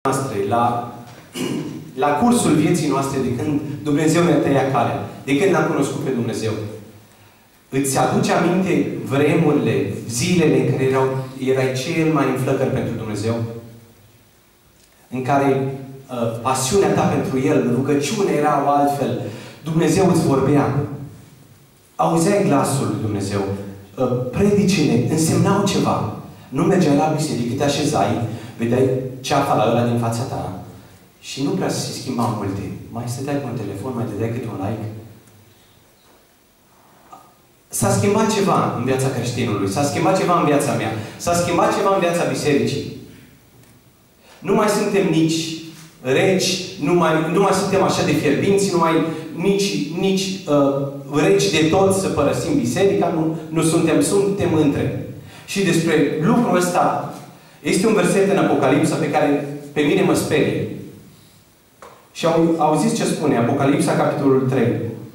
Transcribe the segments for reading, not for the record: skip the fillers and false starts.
noastre, la cursul vieții noastre, de când Dumnezeu ne-a tăiat calea, de când l-am cunoscut pe Dumnezeu. Îți aduce aminte vremurile, zilele în care erai cel mai în flăcări pentru Dumnezeu? În care pasiunea ta pentru El, rugăciunea era altfel. Dumnezeu îți vorbea. Auzeai glasul lui Dumnezeu. Predicile însemnau ceva. Nu mergeai la biserică, te așezai, vedeai ceafa la ăla din fața ta și nu prea se schimba multe. Mai stăteai pe un telefon, mai dădeai câte un like. S-a schimbat ceva în viața creștinului. S-a schimbat ceva în viața mea. S-a schimbat ceva în viața bisericii. Nu mai suntem nici regi, nu mai suntem așa de fierbinți, nici regi de tot să părăsim biserica, nu suntem între. Și despre lucrul ăsta este un verset în Apocalipsa pe care pe mine mă sperie. Și auziți ce spune Apocalipsa, capitolul 3.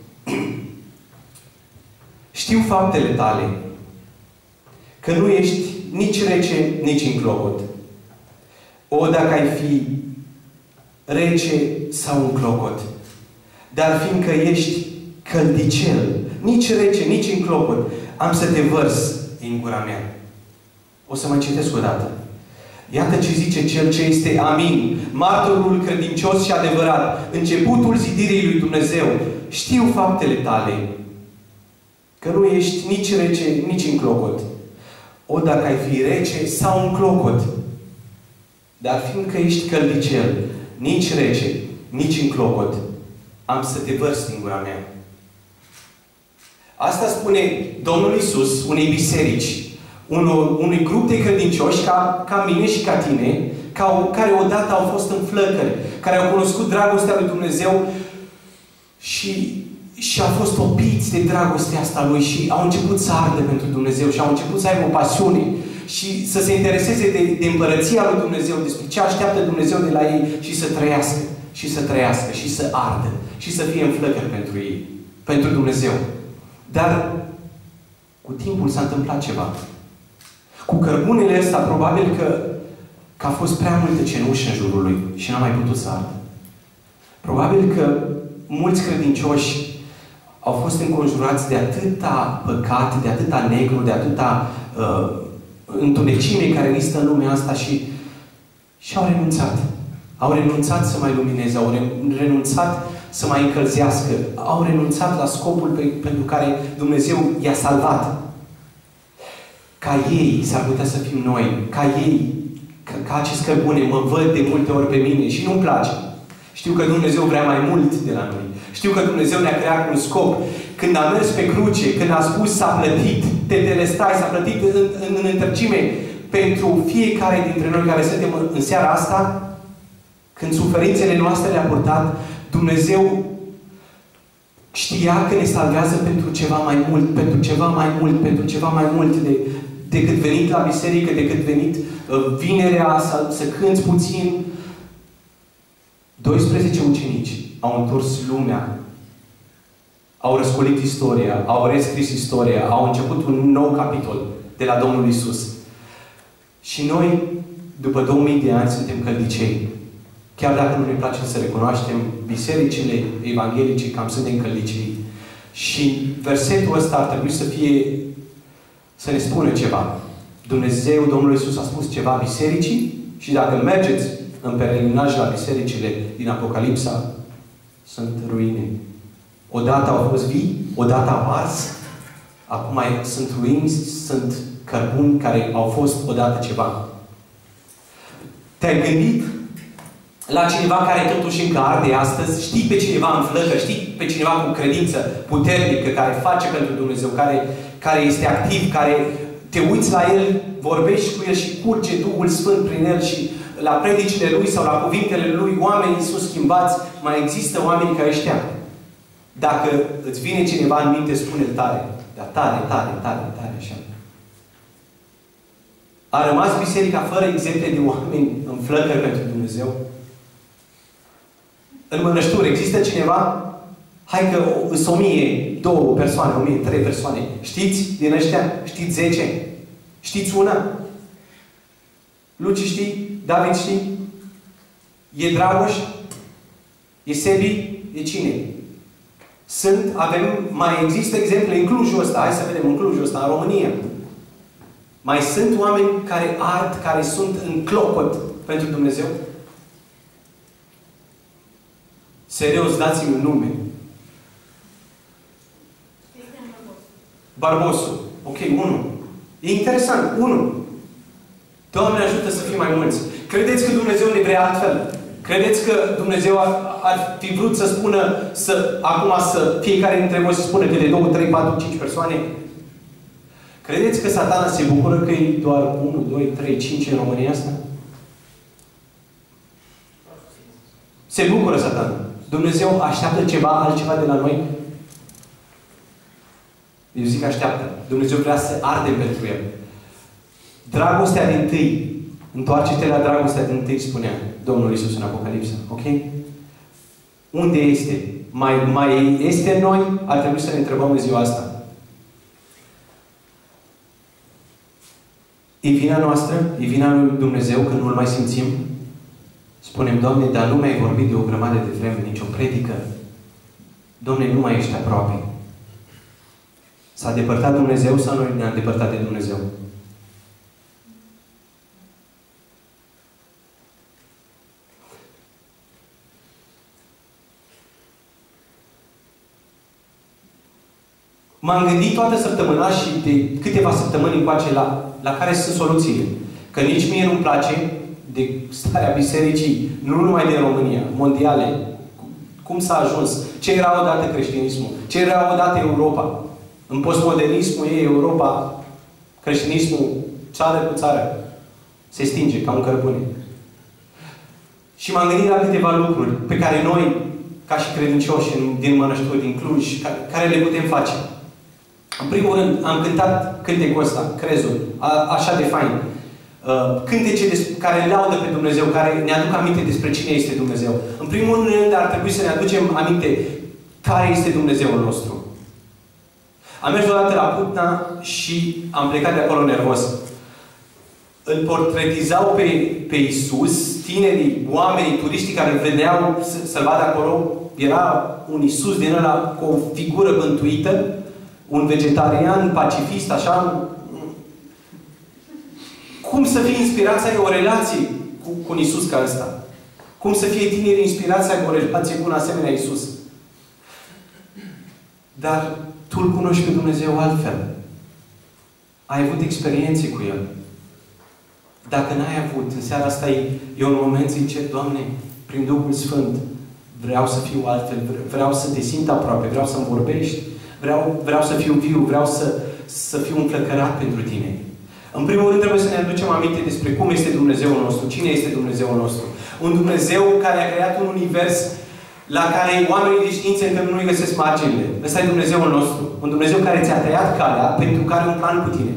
Știu faptele tale, că nu ești nici rece, nici înclocot. O, dacă ai fi rece sau înclocot, dar fiindcă ești căldicel, nici rece, nici înclocot, am să te vărs în gura mea. O să mai citesc o dată. Iată ce zice Cel ce este Amin, martorul credincios și adevărat, începutul zidirii lui Dumnezeu. Știu faptele tale, că nu ești nici rece, nici înclocot. O, dacă ai fi rece sau înclocot, dar fiindcă ești căldicel, nici rece, nici înclocot, am să te vărs din gura mea. Asta spune Domnul Iisus unei biserici, unui grup de credincioși ca mine și ca tine, care odată au fost în flăcări, care au cunoscut dragostea lui Dumnezeu și au fost topiți de dragostea asta Lui și au început să ardă pentru Dumnezeu și au început să aibă o pasiune și să se intereseze de împărăția lui Dumnezeu, despre ce așteaptă Dumnezeu de la ei și să trăiască, și să trăiască, și să ardă, și să fie în flăcări pentru ei, pentru Dumnezeu. Dar cu timpul s-a întâmplat ceva. Cu cărbunele ăsta, probabil că a fost prea multă cenușă în jurul lui și n-a mai putut să ardă. Probabil că mulți credincioși au fost înconjurați de atâta păcat, de atâta negru, de atâta întunecime care există în lumea asta și au renunțat. Au renunțat să mai lumineze, au renunțat să mai încălzească, au renunțat la scopul pentru care Dumnezeu i-a salvat. Ca ei, s-ar putea să fim noi, ca ei, ca acest cărbune, mă văd de multe ori pe mine și nu-mi place. Știu că Dumnezeu vrea mai mult de la noi. Știu că Dumnezeu ne-a creat cu un scop. Când a mers pe cruce, când a spus s-a plătit, tetelestai, s-a plătit în întregime pentru fiecare dintre noi care suntem în seara asta, când suferințele noastre le-a purtat, Dumnezeu știa că ne salvează pentru ceva mai mult, pentru ceva mai mult, pentru ceva mai mult decât venit la biserică, decât venit vinerea să cânți puțin. 12 ucenici au întors lumea, au răscolit istoria, au rescris istoria, au început un nou capitol de la Domnul Iisus. Și noi, după 2000 de ani, suntem căldicei. Chiar dacă nu ne place să recunoaștem, bisericile evanghelice cam suntem căldicei. Și versetul ăsta ar trebui să ne spună ceva. Dumnezeu, Domnul Iisus a spus ceva bisericii și dacă mergeți în pelerinaj la bisericile din Apocalipsa, sunt ruine. Odată au fost vii, odată au ars, acum sunt ruini, sunt cărbuni care au fost odată ceva. Te-ai gândit la cineva care totuși încă arde astăzi? Știi pe cineva în flăcări? Știi pe cineva cu credință puternică, care face pentru Dumnezeu, care este activ, care te uiți la el, vorbești cu el și curge Duhul Sfânt prin el și la predicile lui sau la cuvintele lui, oamenii sunt schimbați, mai există oameni ca ăștia. Dacă îți vine cineva în minte, spune-l tare. Dar tare, așa. A rămas biserica fără exemple de oameni în flăcări pentru Dumnezeu? În mănășturi există cineva? Hai că sunt 1000, 2 persoane, 1000, 3 persoane. Știți din ăștia? Știți 10? Știți una? Luci știi? David știi? E Dragoș? E Sebi? E cine? Mai există exemple în Clujul ăsta. Hai să vedem în Clujul ăsta, în România. Mai sunt oameni care ard, care sunt în clopot pentru Dumnezeu? Serios, dați-mi un nume. Barbosu. Ok, 1. E interesant. 1. Doamne ajută să fie mai mulți. Credeți că Dumnezeu ne vrea altfel? Credeți că Dumnezeu ar fi vrut să spună, acum să fiecare dintre voi să spună că de 2, 3, 4, 5 persoane? Credeți că Satana se bucură că e doar 1, 2, 3, 5 în România asta? Se bucură Satana. Dumnezeu așteaptă altceva de la noi? Eu zic așteaptă. Dumnezeu vrea să ardem pentru El. Dragostea din tâi. Întoarce-te la dragostea din tâi, spunea Domnul Iisus în Apocalipsă. Ok? Unde este? Mai este în noi? Ar trebui să ne întrebăm în ziua asta. E vina noastră? E vina lui Dumnezeu că nu-L mai simțim? Spunem, Doamne, dar nu mi-ai vorbit de o grămadă de vreme, nicio predică. Doamne, nu mai ești aproape. S-a depărtat Dumnezeu sau noi ne-am depărtat de Dumnezeu? M-am gândit toată săptămâna și de câteva săptămâni încoace la care sunt soluțiile. Că nici mie nu-mi place de starea bisericii, nu numai din România, mondiale. Cum s-a ajuns? Ce era odată creștinismul? Ce era odată Europa? În postmodernismul ei Europa, creștinismul, țară cu țară, se stinge ca un cărbune. Și m-am gândit la câteva lucruri pe care noi, ca și credincioși din Mănășturi, din Cluj, care le putem face. În primul rând, am cântat cântecul ăsta, Crezul, așa de fain. Cântece care laudă pe Dumnezeu, care ne aduc aminte despre cine este Dumnezeu. În primul rând, ar trebui să ne aducem aminte care este Dumnezeul nostru. Am mers odată la Putna și am plecat de acolo nervos. Îl portretizau pe Iisus, tinerii, oamenii, turiștii care veneau să-L vadă acolo. Era un Iisus din ăla cu o figură bântuită, un vegetarian, pacifist, așa. Cum să fie inspirați să ai o relație cu un Iisus ca ăsta? Cum să fie tineri inspirați să ai o relație cu un asemenea Iisus? Dar tu îl cunoști pe Dumnezeu altfel. Ai avut experiențe cu El. Dacă n-ai avut, în seara asta e un moment sincer, Doamne, prin Duhul Sfânt, vreau să fiu altfel, vreau să te simt aproape, vreau să-mi vorbești, vreau să fiu viu, vreau să fiu înflăcărat pentru Tine. În primul rând trebuie să ne aducem aminte despre cum este Dumnezeul nostru, cine este Dumnezeul nostru. Un Dumnezeu care a creat un univers la care oamenii de știință încă nu-i găsesc marginile. Ăsta e Dumnezeul nostru. Un Dumnezeu care ți-a tăiat calea pentru că are un plan cu tine.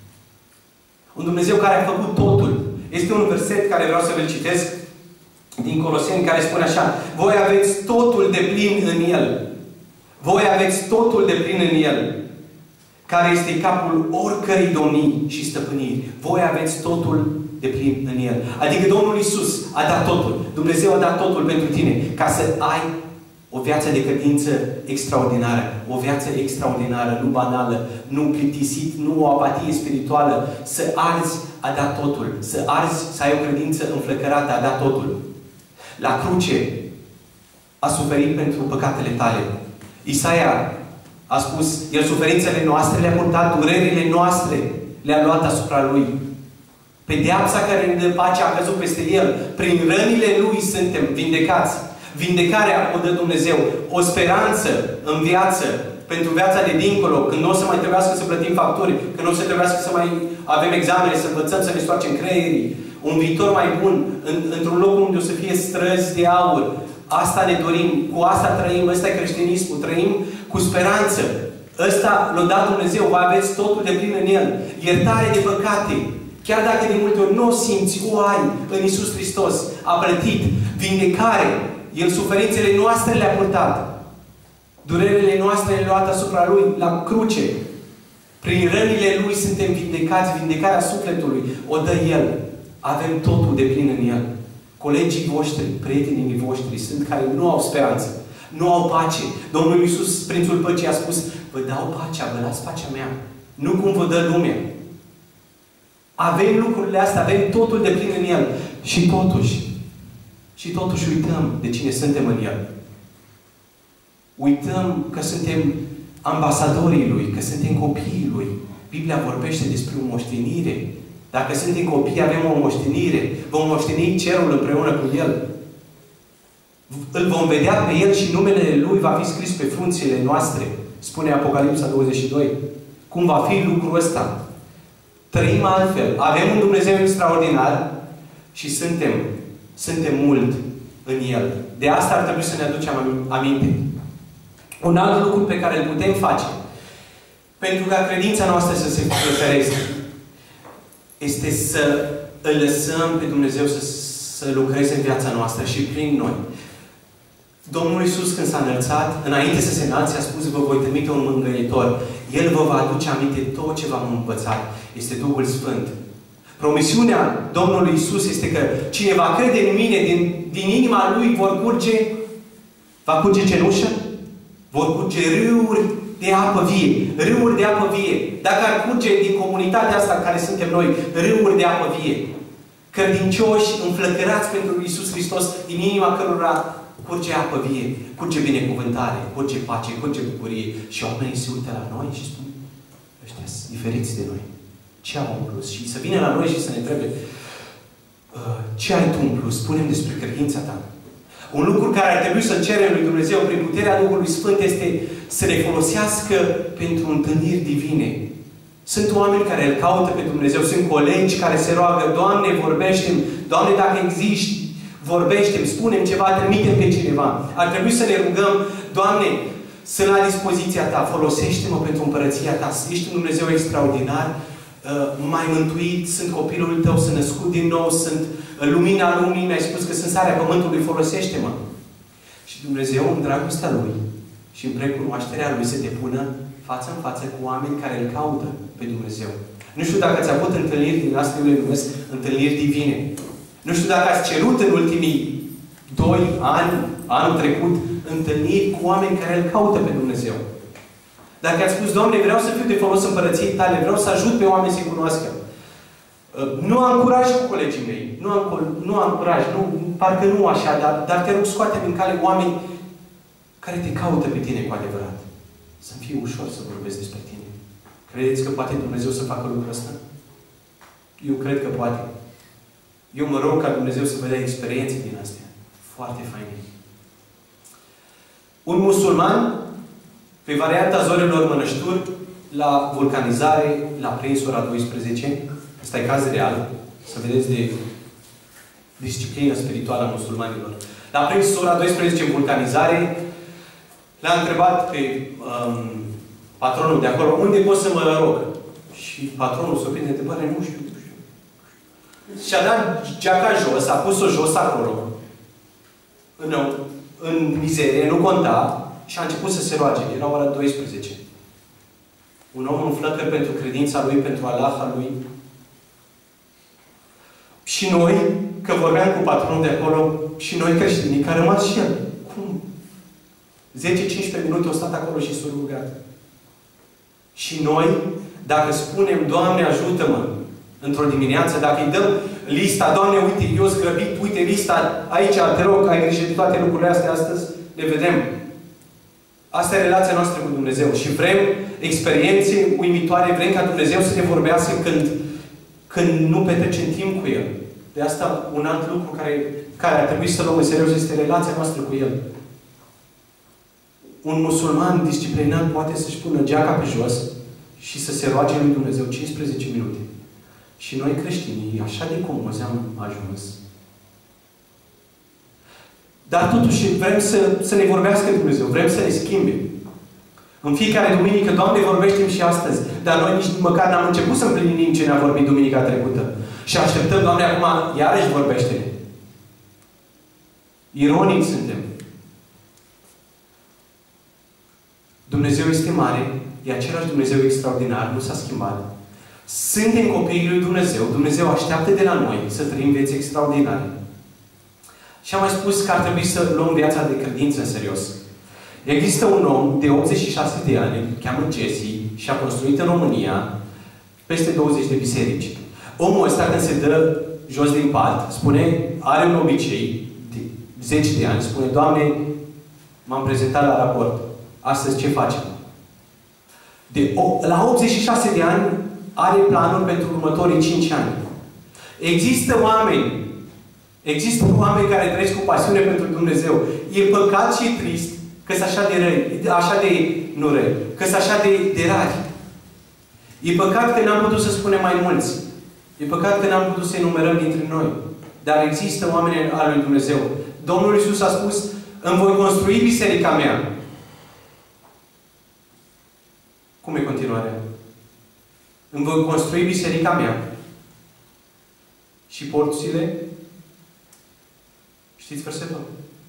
Un Dumnezeu care a făcut totul. Este un verset care vreau să vă citesc din Coloseni, care spune așa: voi aveți totul de plin în El. Voi aveți totul de plin în El, care este capul oricărei domnii și stăpâniri. Voi aveți totul de plin în El. Adică Domnul Iisus a dat totul. Dumnezeu a dat totul pentru tine, ca să ai o viață de credință extraordinară. O viață extraordinară, nu banală, nu plictisit, nu o apatie spirituală. Să arzi, a dat totul. Să arzi, să ai o credință înflăcărată, a dat totul. La cruce a suferit pentru păcatele tale. Isaia a spus, El suferințele noastre le-a purtat, durerile noastre le-a luat asupra Lui. Pedeapsa care ne dă pace a căzut peste El. Prin rănile Lui suntem vindecați. Vindecarea o dă Dumnezeu. O speranță în viață, pentru viața de dincolo, când nu o să mai trebuiască să plătim facturi, când nu o să trebuiască să mai avem examene, să învățăm să ne stoarcem creierii. Un viitor mai bun, într-un loc unde o să fie străzi de aur. Asta ne dorim, cu asta trăim, ăsta e creștinismul, trăim cu speranță. Ăsta l-a dat Dumnezeu, vă aveți totul de plin în El. Iertare de păcate. Chiar dacă de multe ori nu o simți, o ai în Iisus Hristos. A plătit. Vindecare. El suferințele noastre le-a purtat. Durerile noastre le-a luat asupra Lui, la cruce. Prin rănile Lui suntem vindecați. Vindecarea sufletului o dă El. Avem totul de plin în El. Colegii voștri, prietenii voștri sunt care nu au speranță. Nu au pace. Domnul Iisus, Prințul Păcii, a spus: vă dau pacea, vă las pacea mea. Nu cum vă dă lumea. Avem lucrurile astea, avem totul de plin în El. Și totuși uităm de cine suntem în El. Uităm că suntem ambasadorii Lui, că suntem copiii Lui. Biblia vorbește despre o moștenire. Dacă suntem copii, avem o moștenire. Vom moșteni cerul împreună cu El. Îl vom vedea pe El și numele Lui va fi scris pe frunțile noastre. Spune Apocalipsa 22. Cum va fi lucrul ăsta? Trăim altfel. Avem un Dumnezeu extraordinar și suntem mult în El. De asta ar trebui să ne aducem aminte. Un alt lucru pe care îl putem face pentru ca credința noastră să se răsărească este să îl lăsăm pe Dumnezeu să lucreze în viața noastră și prin noi. Domnul Iisus, când s-a înălțat, înainte să se înalțe, a spus: vă voi trimite un mângâietor. El vă va aduce aminte tot ce v-am învățat. Este Duhul Sfânt. Promisiunea Domnului Iisus este că cine va crede în mine, din inima lui va curge cenușă, vor curge râuri de apă vie. Râuri de apă vie. Dacă ar curge din comunitatea asta în care suntem noi, râuri de apă vie. Credincioși, înflăcărați pentru Iisus Hristos, din inima cărora curge apă vie, curge binecuvântare, curge pace, curge bucurie. Și oamenii se uită la noi și spun: ăștia sunt diferiți de noi. Ce au în plus? Și să vină la noi și să ne întrebe: ce ai tu în plus? Spune-mi despre credința ta. Un lucru care ar trebui să-l cerem lui Dumnezeu prin puterea Duhului Sfânt este să ne folosească pentru întâlniri divine. Sunt oameni care îl caută pe Dumnezeu. Sunt colegi care se roagă: Doamne, vorbește-mi. Doamne, dacă existi, vorbește-mi, spune-mi ceva, trimite-mi pe cineva. Ar trebui să ne rugăm: Doamne, sunt la dispoziția Ta, folosește-mă pentru împărăția Ta. Ești un Dumnezeu extraordinar, m-ai mântuit, sunt copilul Tău, sunt născut din nou, sunt lumina lumii, mi-ai spus că sunt sarea pământului, folosește-mă. Și Dumnezeu, în dragostea Lui și în recunoașterea Lui, se depună față în față cu oameni care îl caută pe Dumnezeu. Nu știu dacă ați avut întâlniri din astea, eu le numesc întâlniri divine. Nu știu dacă ați cerut în ultimii 2 ani, anul trecut, întâlniri cu oameni care îl caută pe Dumnezeu. Dacă ați spus: Doamne, vreau să fiu de folos împărăției Tale, vreau să ajut pe oameni să-i cunoască. Nu am curaj cu colegii mei. Nu am curaj. Parcă nu așa, dar te rog, scoate-mi în cale oameni care te caută pe tine cu adevărat. Să-mi fie ușor să vorbesc despre tine. Credeți că poate Dumnezeu să facă lucrul ăsta? Eu cred că poate. Eu mă rog ca Dumnezeu să vă dea experiențe din astea. Foarte faine. Un musulman, pe varianta Zorilor Mănășturi, la vulcanizare, l-a prins ora 12. Ăsta e caz real. Să vedeți de disciplină spirituală a musulmanilor. L-a prins ora 12 în vulcanizare. L-a întrebat pe patronul de acolo: unde pot să mă rog? Și patronul s-o prinde întrebare: nu știu. Și-a dat geaca jos, a pus-o jos acolo, în mizerie, nu conta, și a început să se roage. Era ora 12. Un om în flăcări pentru credința lui, pentru Allah lui. Și noi, că vorbeam cu patronul de acolo, și noi creștinii, că a rămas și el. Cum? 10-15 minute au stat acolo și s-au rugat. Și noi, dacă spunem: Doamne, ajută-mă, într-o dimineață, dacă îi dăm lista: Doamne, uite, eu sunt grăbit, uite lista, aici, te rog, ai grijă de toate lucrurile astea astăzi, le vedem. Asta e relația noastră cu Dumnezeu. Și vrem experiențe uimitoare, vrem ca Dumnezeu să ne vorbească când nu petrecem timp cu El. De asta, un alt lucru care ar trebui să luăm în serios este relația noastră cu El. Un musulman disciplinat poate să-și pună geaca pe jos și să se roage lui Dumnezeu 15 minute. Și noi creștinii, așa de comozi am ajuns. Dar totuși vrem să ne vorbească Dumnezeu, vrem să ne schimbe. În fiecare duminică: Doamne, vorbește-mi și astăzi. Dar noi nici măcar n-am început să împlinim ce ne-a vorbit duminica trecută. Și așteptăm: Doamne, acum iarăși vorbește-ne. Ironici suntem. Dumnezeu este mare, e același Dumnezeu extraordinar, nu s-a schimbat. Suntem copiii lui Dumnezeu. Dumnezeu așteaptă de la noi să trăim vieți extraordinare. Și am mai spus că ar trebui să luăm viața de credință în serios. Există un om de 86 de ani, îl cheamă Jesse, și a construit în România peste 20 de biserici. Omul ăsta, când se dă jos din pat, spune, are un obicei de 10 de ani, spune, Doamne, m-am prezentat la raport. Astăzi ce facem? La 86 de ani are planuri pentru următorii 5 ani. Există oameni care trăiesc cu pasiune pentru Dumnezeu. E păcat și e trist că sunt așa de răi, că sunt așa de rari. E păcat că n-am putut să spunem mai mulți. E păcat că n-am putut să enumerăm dintre noi. Dar există oameni al lui Dumnezeu. Domnul Iisus a spus, îmi voi construi biserica mea. Cum e continuarea? Îmi voi construi biserica mea. Și porțile? Știți versetul?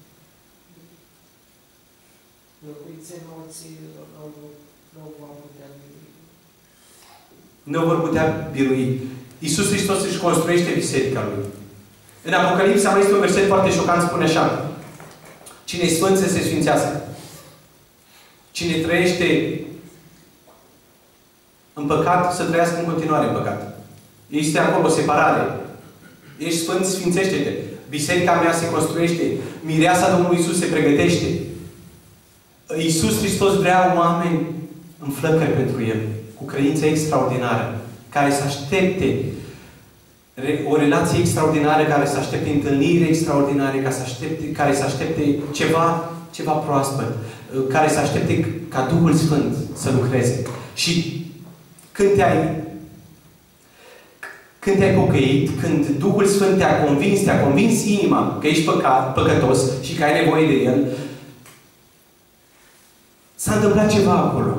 Nu vor putea birui. Iisus Hristos își construiește biserica Lui. În Apocalipsa mai este un verset foarte șocant, spune așa. Cine e sfânt să se sfințească. Cine trăiește în păcat, să trăiască în continuare în păcat. Este acolo o separare. Ești sfânt, sfințește-te. Biserica mea se construiește. Mireasa Domnului Iisus se pregătește. Iisus Hristos vrea oameni în flăcări pentru El. Cu credință extraordinară. Care să aștepte o relație extraordinară, care să aștepte întâlniri extraordinare, care să aștepte ceva proaspăt. Care să aștepte ca Duhul Sfânt să lucreze. Și când te-ai pocăit, când Duhul Sfânt te-a convins inima că ești păcătos și că ai nevoie de El, s-a întâmplat ceva acolo.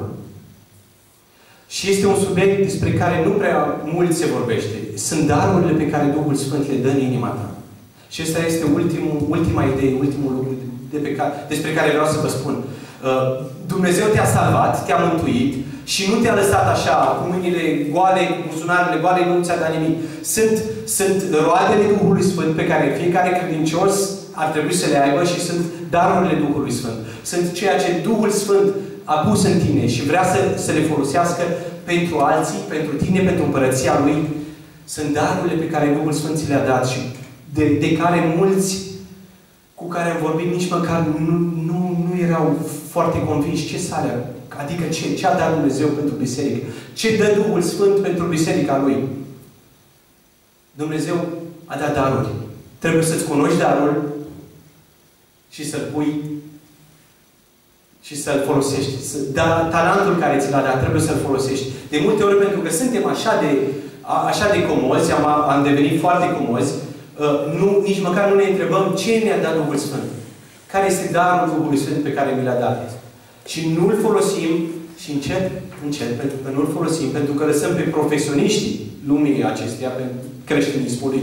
Și este un subiect despre care nu prea mult se vorbește. Sunt darurile pe care Duhul Sfânt le dă în inima ta. Și ăsta este ultima idee, ultimul lucru despre care vreau să vă spun. Dumnezeu te-a salvat, te-a mântuit și nu te-a lăsat așa, cu mâinile goale, cu buzunarele goale, nu ți-a dat nimic. Sunt roadele Duhului Sfânt pe care fiecare credincios ar trebui să le aibă și sunt darurile Duhului Sfânt. Sunt ceea ce Duhul Sfânt a pus în tine și vrea să le folosească pentru alții, pentru tine, pentru împărăția Lui. Sunt darurile pe care Duhul Sfânt ți le-a dat și de care mulți cu care am vorbit nici măcar nu erau foarte convinși ce sale, adică ce a dat Dumnezeu pentru biserică. Ce dă Duhul Sfânt pentru biserica Lui. Dumnezeu a dat daruri. Trebuie să-ți cunoști darul și să-l pui și să-l folosești. Talentul care ți l-a dat, trebuie să-l folosești. De multe ori, pentru că suntem așa de comozi, am devenit foarte comozi, nici măcar nu ne întrebăm ce ne-a dat Duhul Sfânt. Care este darul Duhului Sfânt pe care mi l-a dat. Și nu-l folosim și încet, pentru că nu-l folosim, pentru că lăsăm pe profesioniștii lumii acesteia, pe creștinismului,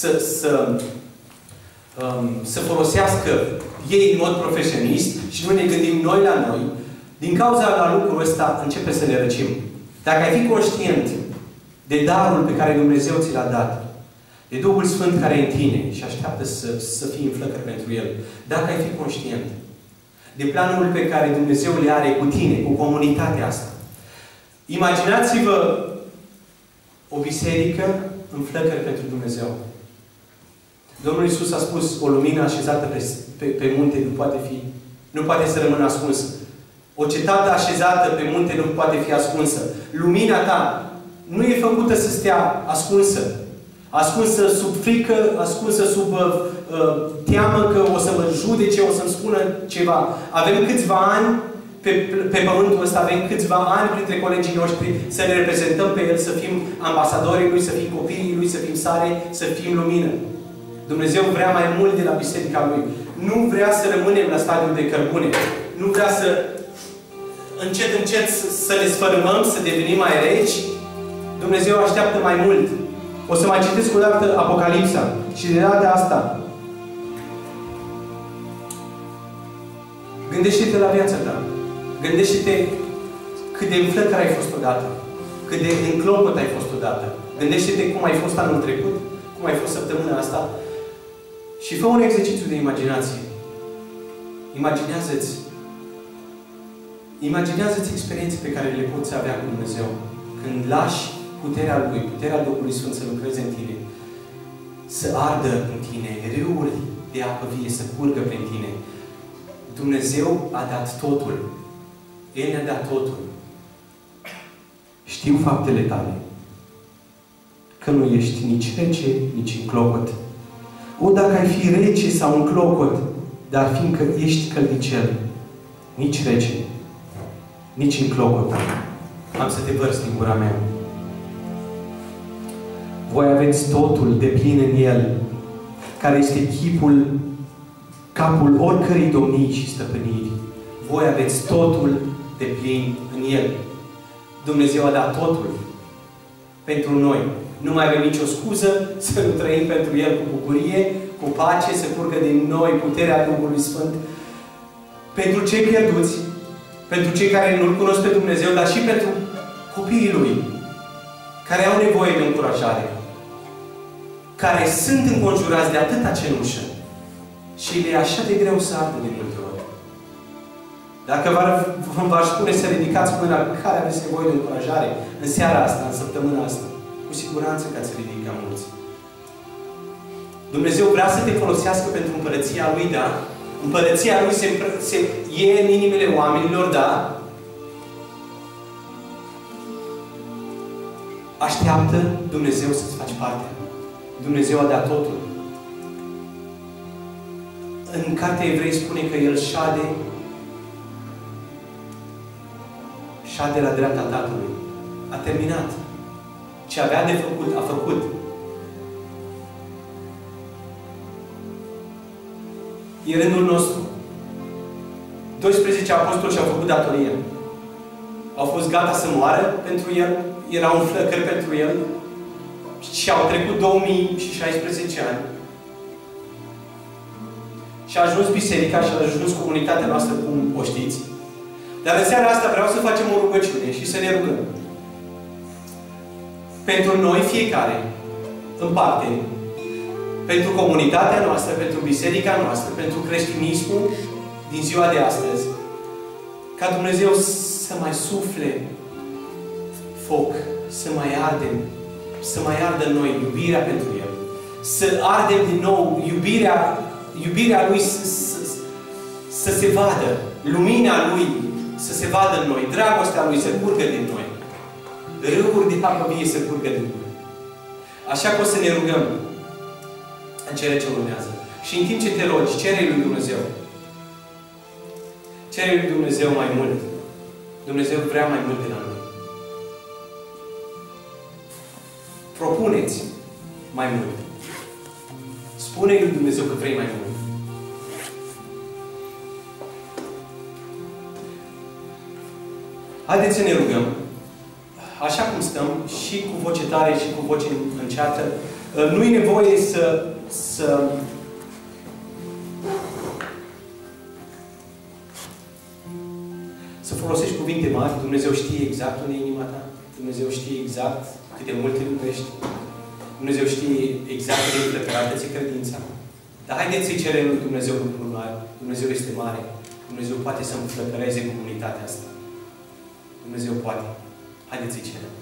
să folosească ei în mod profesionist și nu ne gândim noi la noi. Din cauza la lucrul ăsta începe să ne răcim. Dacă ai fi conștient de darul pe care Dumnezeu ți l-a dat, de Duhul Sfânt care e în tine și așteaptă să fii în flăcări pentru El, dacă ai fi conștient de planul pe care Dumnezeu le are cu tine, cu comunitatea asta, imaginați-vă o biserică în flăcări pentru Dumnezeu. Domnul Iisus a spus, o lumină așezată pe munte nu poate să rămână ascunsă. O cetate așezată pe munte nu poate fi ascunsă. Lumina ta nu e făcută să stea ascunsă. Ascunsă sub frică, ascunsă sub teamă că o să mă judece, o să-mi spună ceva. Avem câțiva ani pe pământul ăsta, avem câțiva ani printre colegii noștri să ne reprezentăm pe El, să fim ambasadorii Lui, să fim copiii Lui, să fim sare, să fim lumină. Dumnezeu vrea mai mult de la biserica Lui. Nu vrea să rămânem la stadiul de cărbune. Nu vrea să încet să ne sfărâmăm, să devenim mai reci. Dumnezeu așteaptă mai mult. O să mai citesc o dată Apocalipsa. Și de data asta, gândește-te la viața ta. Gândește-te cât de înflăcăr ai fost odată. Cât de înclopăt ai fost odată. Gândește-te cum ai fost anul trecut, cum ai fost săptămâna asta. Și fă un exercițiu de imaginație. Imaginează-ți experiențe pe care le poți avea cu Dumnezeu. Când lași puterea Lui, puterea Duhului Sfânt să lucreze în tine, să ardă în tine, râuri de apă vie să curgă prin tine. Dumnezeu a dat totul. El ne-a dat totul. Știu faptele tale. Că nu ești nici rece, nici înclocot. O, dacă ai fi rece sau înclocot, dar fiindcă ești căldicel, nici rece, nici înclocot, am să te vărs din gura mea. Voi aveți totul de plin în El, care este capul oricărei domnii și stăpâniri. Voi aveți totul de plin în El. Dumnezeu a dat totul pentru noi. Nu mai avem nicio scuză să nu trăim pentru El cu bucurie, cu pace, să curgă din noi puterea Duhului Sfânt. Pentru cei pierduți, pentru cei care nu-L cunosc pe Dumnezeu, dar și pentru copiii Lui, care au nevoie de încurajare, care sunt înconjurați de atâta cenușă și le e așa de greu să ardă de multe ori. Dacă v-aș spune să ridicați mâna care aveți nevoie de încurajare în seara asta, în săptămâna asta, cu siguranță că ați ridicat mulți. Dumnezeu vrea să te folosească pentru împărăția Lui, da? Împărăția Lui e în inimile oamenilor, da? Așteaptă Dumnezeu să-ți faci parte. Dumnezeu a dat totul. În Cartea Evrei spune că El șade la dreapta Tatălui. A terminat. Ce avea de făcut, a făcut. E rândul nostru. 12 apostoli și-au făcut datoria. Au fost gata să moară pentru El. Erau în flăcări pentru El. Și au trecut 2016 ani. Și a ajuns biserica și a ajuns comunitatea noastră, cum o știți. Dar în seara asta vreau să facem o rugăciune și să ne rugăm. Pentru noi fiecare, în parte, pentru comunitatea noastră, pentru biserica noastră, pentru creștinismul din ziua de astăzi, ca Dumnezeu să mai sufle foc, să mai ardem, să mai ardă în noi iubirea pentru El. Să ardem din nou iubirea Lui să se vadă, lumina Lui să se vadă în noi, dragostea Lui să curgă din noi. Râuri de apă vie să curgă din noi. Așa că o să ne rugăm în cele ce urmează. Și în timp ce te rogi, cere lui Dumnezeu. Cere lui Dumnezeu mai mult. Dumnezeu vrea mai mult de la noi. Propuneți mai mult. Spune lui Dumnezeu că vrei mai mult. Haideți să ne rugăm. Așa cum stăm, și cu voce tare și cu voce înceată. Nu e nevoie să folosești cuvinte mari. Dumnezeu știe exact unde e inima ta. Dumnezeu știe exact cât de mult te iubești. Dumnezeu știe exact cât de înflăcărată ți-e credința. Dar haideți să-i cerem lui Dumnezeu lucruri mari. Dumnezeu este mare. Dumnezeu poate să înflăcăreze comunitatea asta. Dumnezeu poate. Haideți să-i cerem.